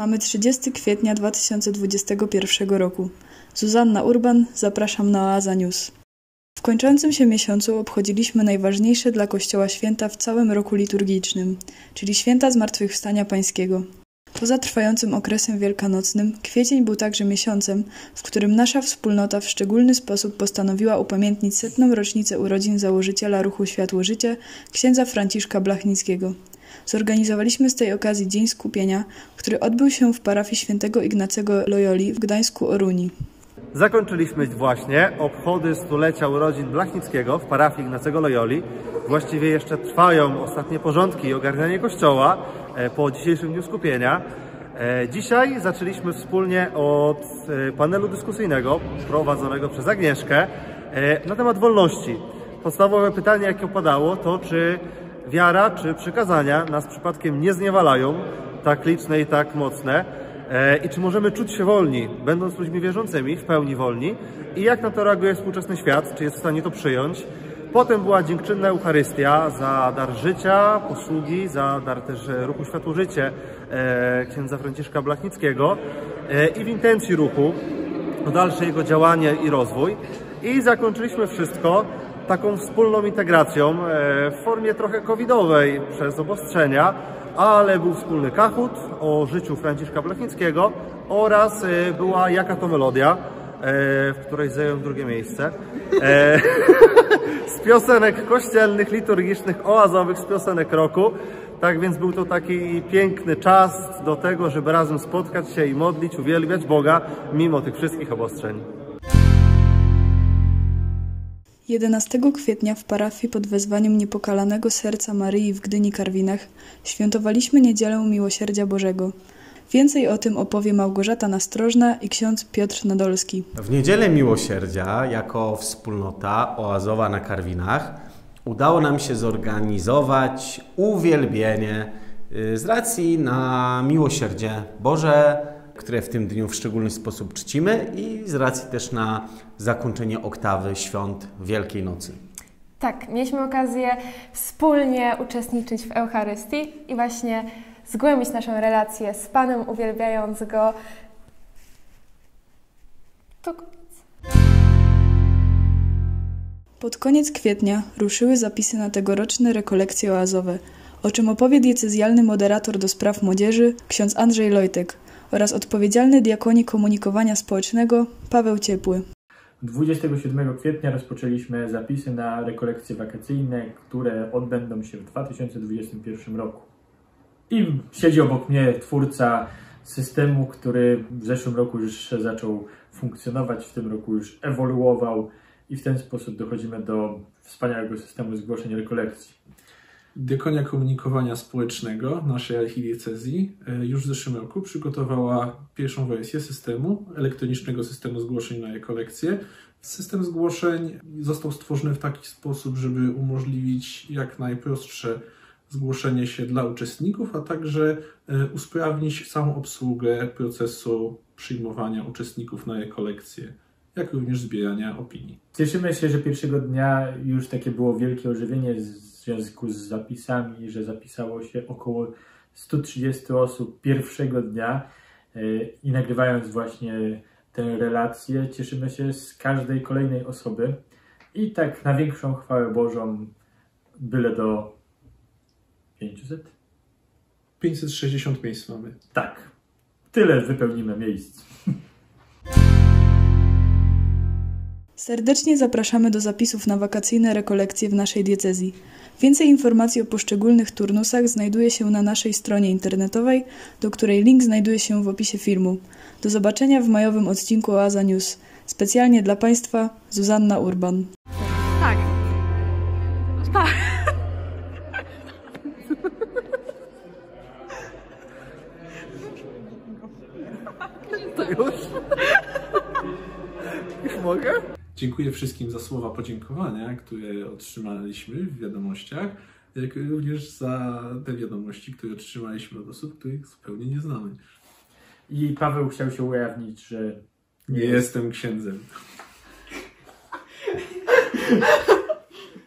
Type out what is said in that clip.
Mamy 30 kwietnia 2021 roku. Zuzanna Urban, zapraszam na Oaza News. W kończącym się miesiącu obchodziliśmy najważniejsze dla Kościoła święta w całym roku liturgicznym, czyli święta Zmartwychwstania Pańskiego. Poza trwającym okresem wielkanocnym, kwiecień był także miesiącem, w którym nasza wspólnota w szczególny sposób postanowiła upamiętnić 100. rocznicę urodzin założyciela ruchu Światło-Życie, księdza Franciszka Blachnickiego. Zorganizowaliśmy z tej okazji Dzień Skupienia, który odbył się w parafii świętego Ignacego Loyoli w Gdańsku-Oruni. Zakończyliśmy właśnie obchody stulecia urodzin Blachnickiego w parafii Ignacego Loyoli. Właściwie jeszcze trwają ostatnie porządki i ogarnianie kościoła po dzisiejszym Dniu Skupienia. Dzisiaj zaczęliśmy wspólnie od panelu dyskusyjnego prowadzonego przez Agnieszkę na temat wolności. Podstawowe pytanie, jakie padało, to czy wiara, czy przykazania nas przypadkiem nie zniewalają, tak liczne i tak mocne, i czy możemy czuć się wolni, będąc ludźmi wierzącymi, w pełni wolni, i jak na to reaguje współczesny świat, czy jest w stanie to przyjąć. Potem była dziękczynna Eucharystia za dar życia, posługi, za dar też ruchu Światło-Życie księdza Franciszka Blachnickiego i w intencji ruchu o dalsze jego działanie i rozwój. I zakończyliśmy wszystko taką wspólną integracją w formie trochę covidowej przez obostrzenia, ale był wspólny kachut o życiu Franciszka Blachnickiego oraz była Jaka to melodia, w której zająłem drugie miejsce. Z piosenek kościelnych, liturgicznych, oazowych, z piosenek roku. Tak więc był to taki piękny czas do tego, żeby razem spotkać się i modlić, uwielbiać Boga, mimo tych wszystkich obostrzeń. 11 kwietnia w parafii pod wezwaniem Niepokalanego Serca Maryi w Gdyni-Karwinach świętowaliśmy Niedzielę Miłosierdzia Bożego. Więcej o tym opowie Małgorzata Nastrożna i ksiądz Piotr Nadolski. W Niedzielę Miłosierdzia, jako wspólnota oazowa na Karwinach, udało nam się zorganizować uwielbienie z racji na miłosierdzie Boże, które w tym dniu w szczególny sposób czcimy, i z racji też na zakończenie oktawy świąt Wielkiej Nocy. Tak, mieliśmy okazję wspólnie uczestniczyć w Eucharystii i właśnie zgłębić naszą relację z Panem, uwielbiając Go. To koniec. Pod koniec kwietnia ruszyły zapisy na tegoroczne rekolekcje oazowe, o czym opowie diecezjalny moderator do spraw młodzieży ksiądz Andrzej Lojtek oraz odpowiedzialny diakonii komunikowania społecznego Paweł Ciepły. 27 kwietnia rozpoczęliśmy zapisy na rekolekcje wakacyjne, które odbędą się w 2021 roku. I siedzi obok mnie twórca systemu, który w zeszłym roku już zaczął funkcjonować, w tym roku już ewoluował i w ten sposób dochodzimy do wspaniałego systemu zgłoszeń rekolekcji. Diakonia Komunikowania Społecznego naszej archidiecezji już w zeszłym roku przygotowała pierwszą wersję systemu, elektronicznego systemu zgłoszeń na rekolekcje. System zgłoszeń został stworzony w taki sposób, żeby umożliwić jak najprostsze zgłoszenie się dla uczestników, a także usprawnić samą obsługę procesu przyjmowania uczestników na rekolekcje, jak również zbierania opinii. Cieszymy się, że pierwszego dnia już takie było wielkie ożywienie w związku z zapisami, że zapisało się około 130 osób pierwszego dnia i nagrywając właśnie tę relację, cieszymy się z każdej kolejnej osoby i tak na większą chwałę Bożą byle do 500? 560 miejsc mamy. Tak, tyle wypełnimy miejsc. Serdecznie zapraszamy do zapisów na wakacyjne rekolekcje w naszej diecezji. Więcej informacji o poszczególnych turnusach znajduje się na naszej stronie internetowej, do której link znajduje się w opisie filmu. Do zobaczenia w majowym odcinku Oaza News. Specjalnie dla Państwa Zuzanna Urban. Tak. Tak. To już? Już mogę? Dziękuję wszystkim za słowa podziękowania, które otrzymaliśmy w wiadomościach, jak również za te wiadomości, które otrzymaliśmy od osób, których zupełnie nie znamy. I Paweł chciał się ujawnić, że nie jestem księdzem.